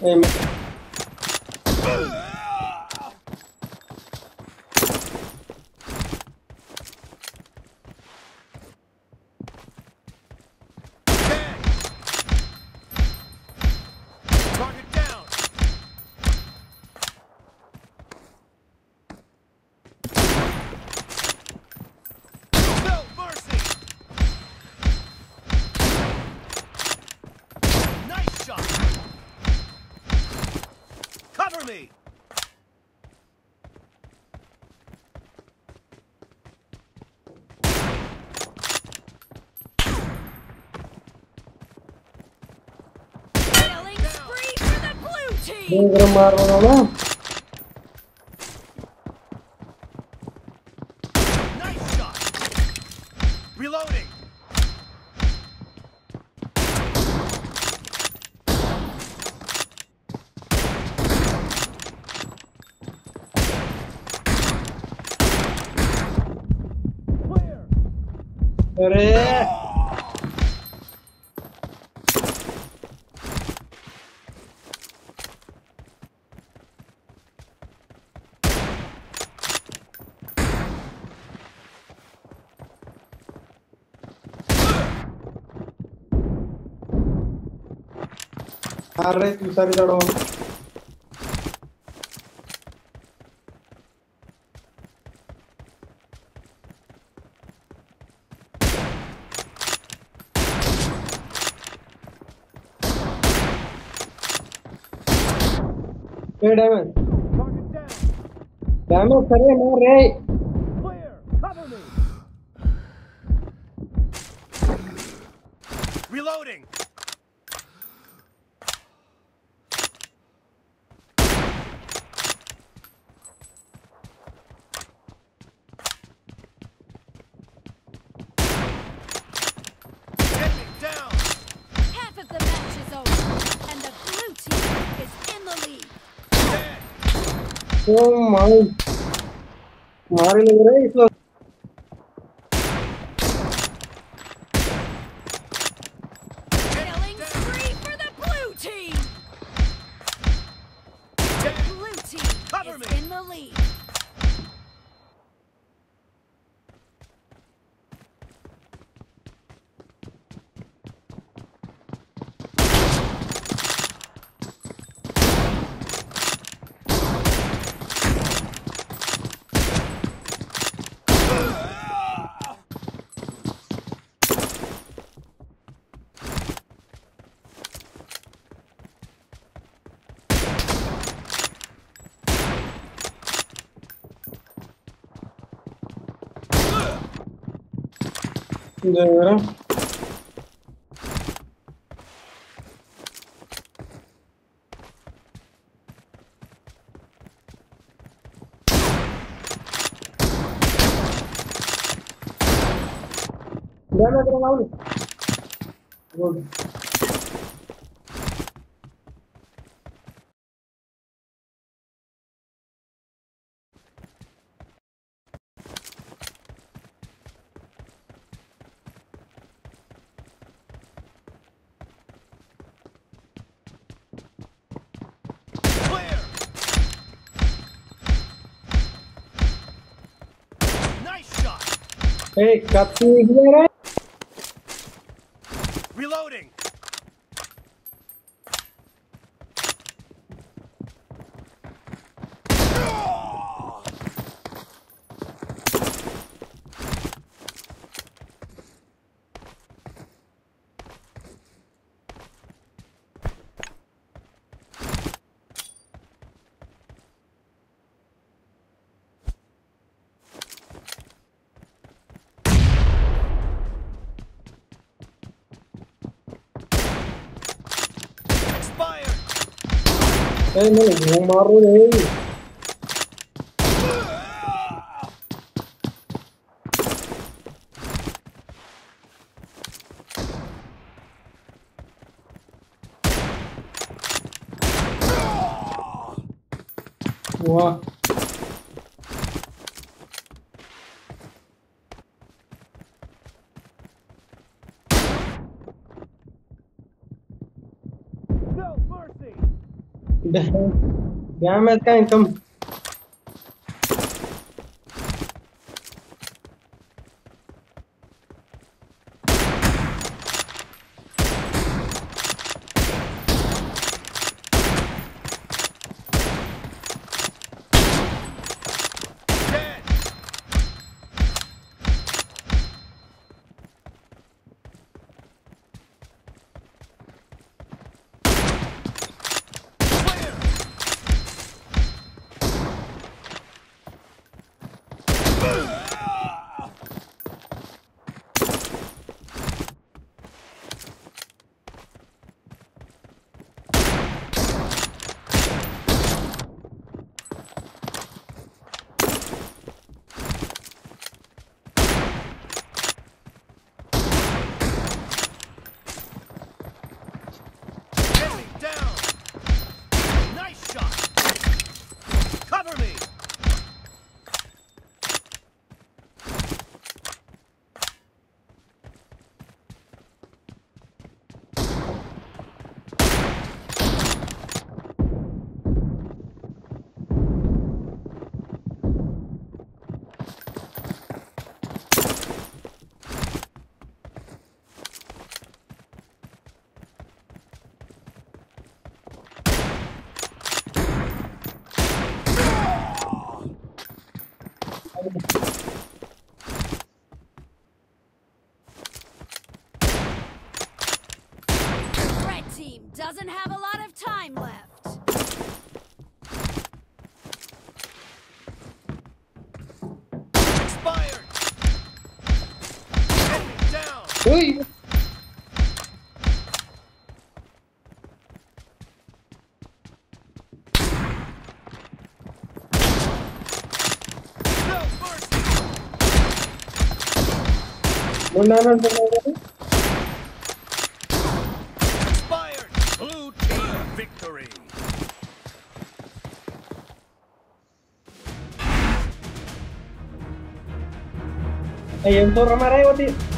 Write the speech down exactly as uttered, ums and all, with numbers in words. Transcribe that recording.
Em, Target down. No mercy. Nice shot. Cover me. Killing spree for the blue team! ഭയങ്കര മാറണോ? Nice shot. Reloading. Clear. അരേ ആരുടെ സംസാരിച്ചാണോ? ഏ damage Target down. Damage സരേ മാറേ. Clear. Cover me. Reloading. Enemy down. Half of the match is over, and the blue team is in the lead. Dead. Oh my മാറില്ല ഇസ്ലോ. Killing spree for the blue team! Dead. Blue team Cover is me. in the lead. ഇതെങ്ങനെ damage ആവുന്നു. Good. Clear. Nice shot. ഏയ് കത്തി ഇങ്ങനെ Reloading. Expired. ഏയ് നിങ്ങൾ മാറൂലേ. വാ No mercy. Damage ka income. Dead. Clear. Enemy down. Nice shot. Cover me. Red team doesn't have a lot of time left. Expired. Enemy down. Uy! No mercy. Bunanan pa na. Expired. Blue team victory. Ayun to ramaray wati.